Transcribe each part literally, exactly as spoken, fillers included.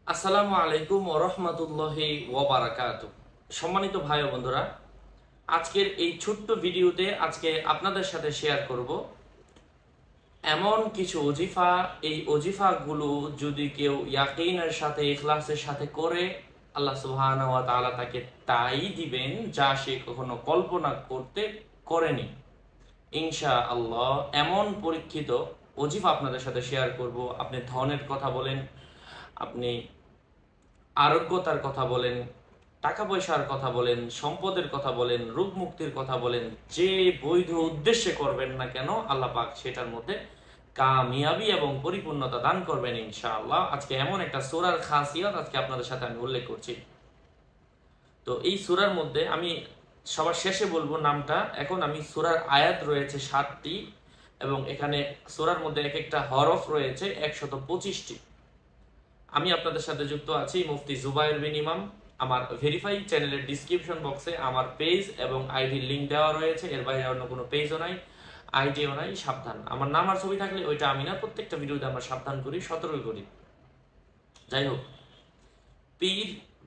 আসসালামু আলাইকুম ওয়া রাহমাতুল্লাহি ওয়া বারাকাতুহু। সম্মানিত ভাই ও বন্ধুরা, আজকের এই ছোট্ট ভিডিওতে আজকে আপনাদের সাথে শেয়ার করব এমন কিছু ওজিফা। এই ওজিফাগুলো যদি কেউ ইয়াকিনের সাথে ইখলাসের সাথে করে, আল্লাহ সুবহানাহু ওয়া তাআলা তাকে তাই দিবেন যা সে কখনো কল্পনা করতে করেনি ইনশাআল্লাহ। এমন পরীক্ষিত ওজিফা আপনাদের সাথে শেয়ার করব। আপনি ধনের কথা বলেন, আপনি আরোগ্যতার কথা বলেন, টাকা পয়সার কথা বলেন, সম্পদের কথা বলেন, রোগ মুক্তির কথা বলেন, যে বৈধ উদ্দেশ্যে করবেন না কেন আল্লাহ পাক সেটার মধ্যে কামিয়াবি এবং পরিপূর্ণতা দান করবেন ইনশাআল্লাহ। আজকে এমন একটা সূরার খাসিয়ত আজকে আপনাদের সাথে আমি উল্লেখ করছি। তো এই সূরার মধ্যে আমি সবার শেষে বলবো নামটা। এখন আমি সূরার আয়াত রয়েছে সাতটি এবং এখানে সূরার মধ্যে এক একটা হরফ রয়েছে একশত পঁচিশটি। আমি আপনাদের সাথে যুক্ত আছি মুফতি জুবায়ের বিন ইমাম। আমার ভেরিফাই চ্যানেলের ডিসক্রিপশন বক্সে আমার পেজ এবং আইডির লিঙ্ক দেওয়া রয়েছে। এর বাইরে অন্য কোনো পেজও নাই, আইডিও নাই। সাবধান, আমার নাম আর ছবি থাকলে ওইটা আমি না, প্রত্যেকটা ভিডিওতে আমরা সাবধান করি, সতর্ক করি। যাই হোক, পীর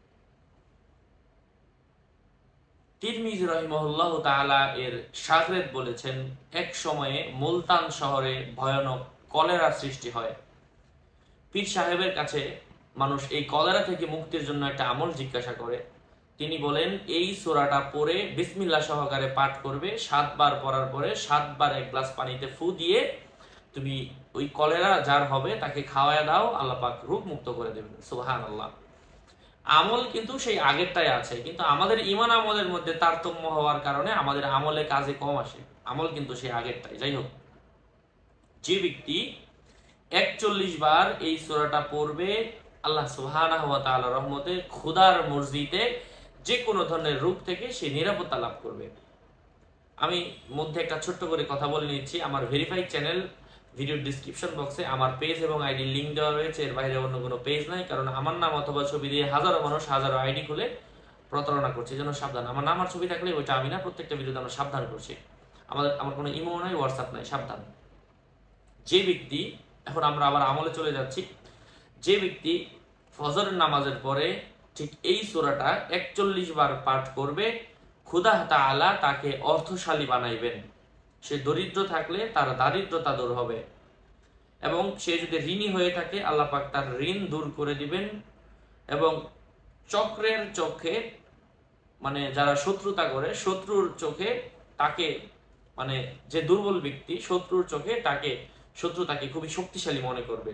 তিরমিজি রাহিমাহুল্লাহ তাআলা এর শাগরেদ বলেছেন, এক সময়ে মুলতান শহরে ভয়ানক কলেরা সৃষ্টি হয়। পীর সাহেবের কাছে মানুষ এই কলেরা থেকে মুক্তির জন্য একটা আমল জিজ্ঞাসা করে। তিনি বলেন, এই সূরাটা পড়ে বিসমিল্লাহ সহকারে পাঠ করবে। সাতবার পড়ার পরে সাতবার এক গ্লাস পানিতে ফু দিয়ে তুমি ওই কলেরা যার হবে তাকে খাওয়ায় দাও, আল্লাহ পাক রোগ মুক্ত করে দেবেন। সুবহানাল্লাহ। আমল কিন্তু সেই আগেরটাই আছে, কিন্তু আমাদের ঈমান আমলের মধ্যে তারতম্য হওয়ার কারণে আমাদের আমলে কাজে কম আসে। আমল কিন্তু সেই আগেরটাই। যাই হোক, যে ব্যক্তি একচল্লিশ বার এই সূরাটা পড়বে, আল্লাহ সুবহানাহু ওয়া তাআলার রহমতে খোদার মর্জিতে যে কোনো ধরনের রোগ থেকে সে নিরাপত্তা লাভ করবে। আমি মধ্যে একটা ছোট্ট করে কথা বলে নিচ্ছি। আমার ভেরিফাইড চ্যানেল ভিডিও ডিসক্রিপশন বক্সে আমার পেজ এবং আইডি লিঙ্ক দেওয়া রয়েছে। এর বাইরে অন্য কোনো পেজ নাই, কারণ আমার নাম অথবা ছবি দিয়ে হাজারো মানুষ হাজারো আইডি খুলে প্রতারণা করছে। এই জন্য সাবধান। আমার নাম আর ছবি থাকলে ওইটা আমি না, প্রত্যেকটা ভিডিওতে আমরা সাবধান করছি। আমাদের আমার কোনো ইমো নাই, হোয়াটসঅ্যাপ নাই, সাবধান। যে ব্যক্তি, এখন আমরা আবার আমলে চলে যাচ্ছি, যে ব্যক্তি ফজরের নামাজের পরে ঠিক এই সূরাটা একচল্লিশ বার পাঠ করবে, খোদা তাআলা তাকে অর্থশালী বানাইবেন। সে দরিদ্র থাকলে তার দারিদ্রতা দূর হবে, এবং সে যদি ঋণী হয়ে থাকে আল্লাহ পাক তার ঋণ দূর করে দিবেন। এবং চক্রের চোখে, মানে যারা শত্রুতা করে, শত্রুর চোখে তাকে, মানে যে দুর্বল ব্যক্তি, শত্রুর চোখে তাকে শত্রু তাকে খুবই শক্তিশালী মনে করবে।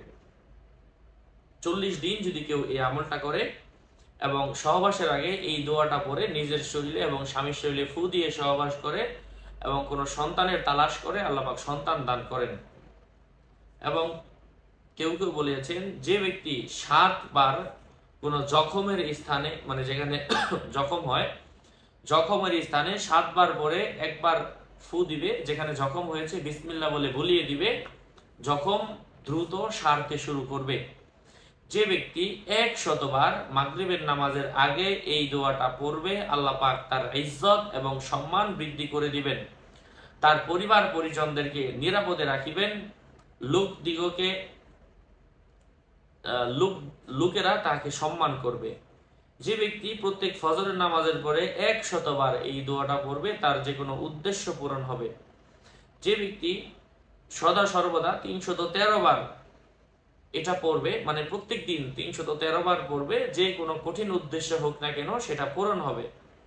চল্লিশ দিন যদি কেউ এই আমলটা করে এবং সহবাসের আগে এই দোয়াটা পড়ে নিজের শরীরে এবং স্বামীর শরীরে ফু দিয়ে সহবাস করে এবং কোনো সন্তানের তালাশ করে, আল্লাহ পাক সন্তান দান করেন। এবং কেউ কেউ বলেছেন, যে ব্যক্তি সাতবার কোনো জখমের স্থানে, মানে যেখানে জখম হয়, জখমের স্থানে সাতবার পরে একবার ফু দিবে, যেখানে জখম হয়েছে বিসমিল্লাহ বলে বলিয়ে দিবে, জখম দ্রুত সারতে শুরু করবে। যে ব্যক্তি এক শতবার মাগরিবের নামাজের আগে এই দোয়াটা পড়বে, আল্লাহ পাক তার ইজ্জত এবং সম্মান বৃদ্ধি করে দিবেন, তার পরিবার পরিজনদেরকে নিরাপদে রাখিবেন, লোক দিগকে লোক লোকেরা তাকে সম্মান করবে। যে ব্যক্তি প্রত্যেক ফজরের নামাজের পরে এক শতবার এই দোয়াটা পড়বে, তার যে কোনো উদ্দেশ্য পূরণ হবে। যে ব্যক্তি সদা সর্বদা তিনশত তেরো বার এটা পড়বে, মানে প্রত্যেক দিন তিনশত তেরো বার পড়বে, যে কোনো কঠিন উদ্দেশ্য হোক না কেন সেটা পূরণ হবে।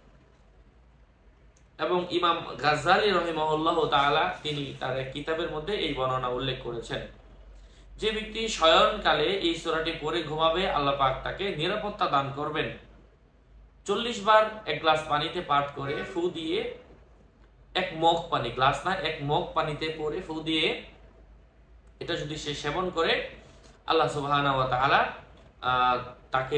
এবং ইমাম গাজ্জালী রাহিমাহুল্লাহ তাআলা তিনি তার এক কিতাবের মধ্যে এই বর্ণনা উল্লেখ করেছেন। যে ব্যক্তি শয়নকালে এই সূরাটি পড়ে ঘুমাবে, আল্লাহ পাক তাকে নিরাপত্তা দান করবেন। চল্লিশ বার এক গ্লাস পানিতে পাঠ করে ফু দিয়ে, এক মগ পানি, গ্লাস না, এক মগ পানিতে পড়ে ফু দিয়ে এটা যদি সে সেবন করে, আল্লাহ সুবহানাহু ওয়া তাআলা তাকে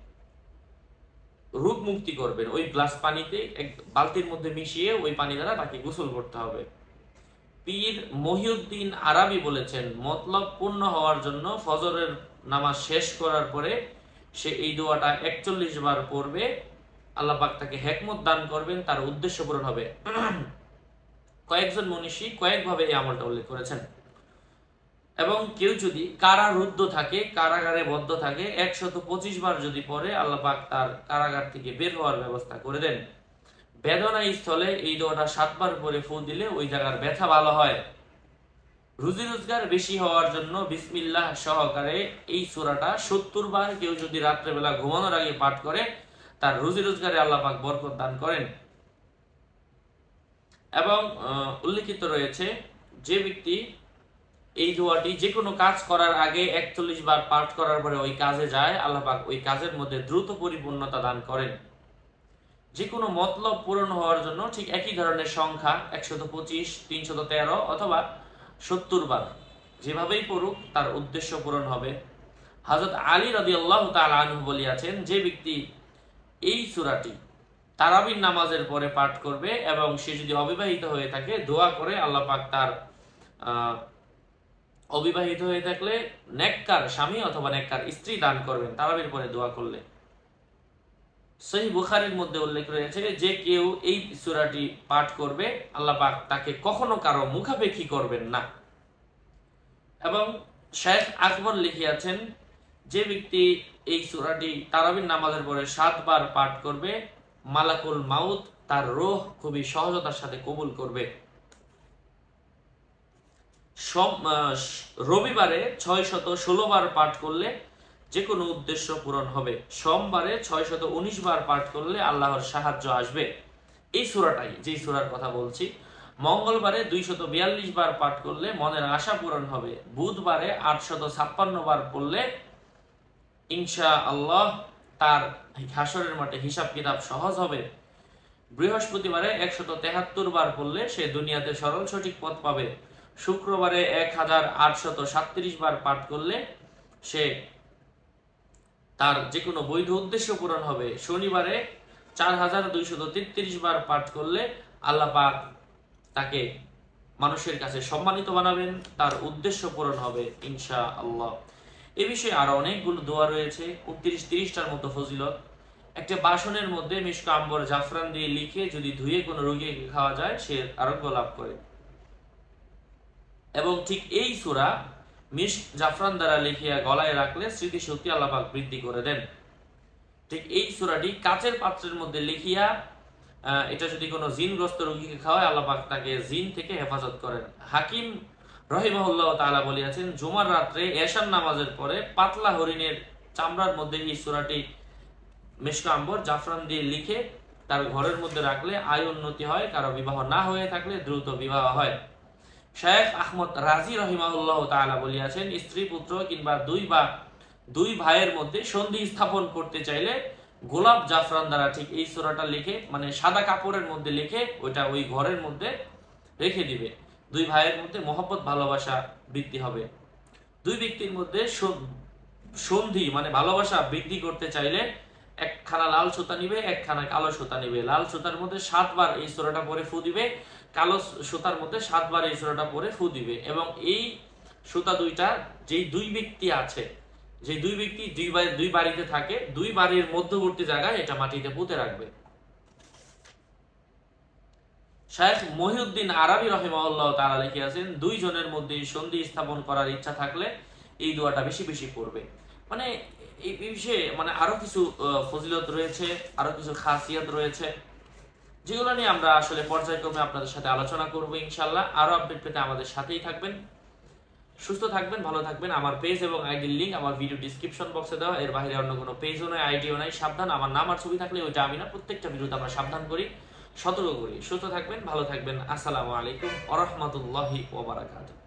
রোগ মুক্তি করবেন। ওই গ্লাস পানিতে এক বালতির মধ্যে মিশিয়ে ওই পানি দ্বারা তাকে গোসল করতে হবে। পীর মহিউদ্দিন আরাবি বলেছেন, মতলব পূর্ণ হওয়ার জন্য ফজরের নামাজ শেষ করার পরে সে এই দোয়াটা একচল্লিশ বার পড়বে, আল্লাহ পাক তাকে হিকমত দান করবেন, তার উদ্দেশ্য পূরণ হবে। কয়েকজন মনীষী কয়েকভাবে এই আমলটা উল্লেখ করেছেন। এবং কেউ যদি কারারুদ্ধ থাকে, কারাগারে বদ্ধ থাকে, একশত পঁচিশ বার যদি পড়ে আল্লাহ পাক তার কারাগার থেকে বের হওয়ার ব্যবস্থা করে দেন। বেদনা স্থলে এই দোয়াটা সাতবার পরে ফু দিলে ওই জায়গার ব্যথা ভালো হয়। রুজি রোজগার বেশি হওয়ার জন্য বিসমিল্লাহ সহকারে এই সূরাটা সত্তর বার কেউ যদি রাত্রেবেলা ঘুমানোর আগে পাঠ করে, তার রুজি রোজগারে আল্লাহ পাক বরকত দান করেন। এবং উল্লেখিত রয়েছে যে ব্যক্তি এই দোয়াটি যে কোনো কাজ করার আগে একচল্লিশ বার পাঠ করার পরে ওই কাজে যায়, আল্লাহ পাক ওই কাজের মধ্যে দ্রুত পরিপূর্ণতা দান করেন। যে কোনো মতলব পূরণ হওয়ার জন্য ঠিক একই ধরনের সংখ্যা একশত পঁচিশ, তিনশত তেরো অথবা সত্তর বার যেভাবেই পড়ুক তার উদ্দেশ্য পূরণ হবে। হযরত আলী রাদিয়াল্লাহু তাআলা আনহু বলিয়াছেন, যে ব্যক্তি এই সূরাটি তারাবির নামাজের পরে পাঠ করবে এবং সে যদি অবিবাহিত হয়ে থাকে, দোয়া করে আল্লাহ পাক তার আহ অবিবাহিত হয়ে থাকলে নেককার স্বামী অথবা নেককার স্ত্রী দান করবেন তারাবির পরে দোয়া করলে। সহিহ বুখারীর মধ্যে উল্লেখ রয়েছে যে কেউ এই সূরাটি পাঠ করবে আল্লাহ পাক তাকে কখনো কারো মুখাপেক্ষী করবেন না। এবং শেখ আকবর লিখিয়াছেন, যে ব্যক্তি এই সূরাটি তারাবির নামাজের পরে সাতবার পাঠ করবে মালাকুল মাউত তার রূহ খুবই সহজতার সাথে কবুল করবে। রবিবারে ছয় শত ষোলো বার পাঠ করলে যে কোনো উদ্দেশ্য পূরণ হবে। সোমবারে ছয় শত উনিশ বার পাঠ করলে আল্লাহর সাহায্য আসবে। এই সূরাটাই যেই সূরার কথা বলছি। মঙ্গলবারে দুইশত বিয়াল্লিশ বার পাঠ করলে মনের আশা পূরণ হবে। বুধবারে আটশত ছাপ্পান্ন বার পড়লে ইনশাআল্লাহ তার হাসরের মাঠে হিসাব কিতাব সহজ হবে। বৃহস্পতিবারে একশত তেহাত্তর বার পড়লে সে দুনিয়াতে সরল সঠিক পথ পাবে। শুক্রবারে এক হাজার আটশত সাতত্রিশ বার পাঠ করলে সে তার যে কোনো বৈধ উদ্দেশ্য পূরণ হবে। শনিবারে চার হাজার দুইশত তেত্রিশ বার পাঠ করলে আল্লাহ পাক তাকে মানুষের কাছে সম্মানিত বানাবেন, তার উদ্দেশ্য পূরণ হবে ইনশাআল্লাহ। এ বিষয়ে আরো অনেকগুলো দোয়া রয়েছে, উনত্রিশ তিরিশটার মতো ফজিলত। একটা বাসনের মধ্যে মিশক আম্বর জাফরান দিয়ে লিখে যদি ধুয়ে কোনো রোগীকে খাওয়া যায় সে আরোগ্য লাভ করে। এবং ঠিক এই সূরা মিশক জাফরান দ্বারা লিখিয়া গলায় রাখলে স্মৃতিশক্তি আল্লাহ পাক বৃদ্ধি করে দেন। ঠিক এই সূরাটি কাচের পাত্রের মধ্যে লিখিয়া এটা যদি কোনো জিনগ্রস্ত রোগীকে খাওয়ায় আল্লাহ পাক তাকে জিন থেকে হেফাজত করেন। হাকিম রাহিমাহুল্লাহ তাআলা বলিয়াছেন, জুমার রাত্রে এশার নামাজের পরে পাতলা হরিণের চামড়ার মধ্যে এই সূরাটি মিশক আম্বর জাফরান দিয়ে লিখে তার ঘরের মধ্যে রাখলে আয় উন্নতি হয়, কারো বিবাহ না হয়ে থাকলে দ্রুত বিবাহ হয়। শেখ আহমদ রাজি রাহিমাহুল্লাহ তাআলা বলিয়াছেন, স্ত্রী পুত্র কিংবা দুই বা দুই ভাইয়ের মধ্যে সন্ধি স্থাপন করতে চাইলে গোলাপ জাফরান দ্বারা ঠিক এই সূরাটা লিখে মানে সাদা কাপড়ের মধ্যে লিখে ওইটা ওই ঘরের মধ্যে রেখে দিবে। দুই ভাইয়ের মধ্যে মহব্বত ভালোবাসা বৃদ্ধি হবে। দুই ব্যক্তির মধ্যে সন্ধি মানে ভালোবাসা বৃদ্ধি করতে চাইলে একখানা লাল সুতা নিবে, একখানা কালো সুতা নিবে। লাল সুতার মধ্যে সাতবার এই সূরাটা পরে ফু দিবে, কালো সুতার মধ্যে সাতবার এই সূরাটা পরে ফু দিবে। এবং এই সুতা দুইটা যেই দুই ব্যক্তি আছে, যে দুই ব্যক্তি দুই দুই বাড়িতে থাকে, দুই বাড়ির মধ্যবর্তী জায়গায় এটা মাটিতে পুঁতে রাখবে। শাইখ মহিউদ্দিন আরবি রাহিমাহুল্লাহ তাআলা লিখিয়াছেন, দুই জনের মধ্যে সন্ধি স্থাপন করার ইচ্ছা থাকলে এই দোয়াটা বেশি বেশি পড়বে। মানে এই বিষয়ে মানে আরো কিছু ফজিলত রয়েছে, আরো কিছু খাসিয়াত রয়েছে, যেগুলো নিয়ে আমরা আসলে পর্যায়ক্রমে আপনাদের সাথে আলোচনা করব ইনশাআল্লাহ। আরো আপডেট পেতে আমাদের সাথেই থাকবেন। সুস্থ থাকবেন, ভালো থাকবেন। আমার পেজ এবং আইডির লিংক আমার ভিডিও ডিসক্রিপশন বক্সে দেওয়া, এর বাইরে অন্য কোনো পেজও নাই, আইডিও নাই। সাবধান, আমার নাম আর ছবি থাকলে ওইটা আমি না, প্রত্যেকটা ভিডিওতে আমরা সাবধান করি, সতর্ক করি। সুস্থ থাকবেন, ভালো থাকবেন। আসসালামু আলাইকুম ওয়া রাহমাতুল্লাহি ওয়া বারাকাতুহু।